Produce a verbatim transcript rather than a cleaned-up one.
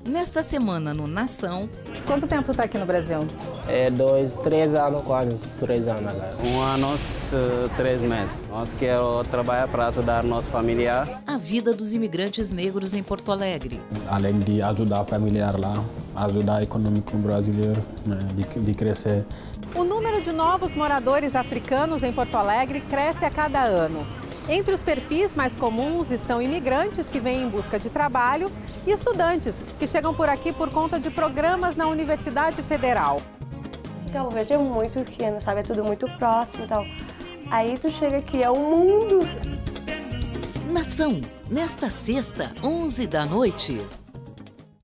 Nesta semana no Nação... Quanto tempo está aqui no Brasil? É dois, três anos, quase três anos agora. Um ano, três meses. Nós queremos trabalhar para ajudar nosso familiar. A vida dos imigrantes negros em Porto Alegre. Além de ajudar a familiar lá, ajudar o econômico brasileiro, né, de, de crescer. O número de novos moradores africanos em Porto Alegre cresce a cada ano. Entre os perfis mais comuns estão imigrantes que vêm em busca de trabalho e estudantes que chegam por aqui por conta de programas na Universidade Federal. Cabo Verde é muito pequeno, sabe? É tudo muito próximo e tal. Aí tu chega aqui, é o mundo. Nação, nesta sexta, onze da noite.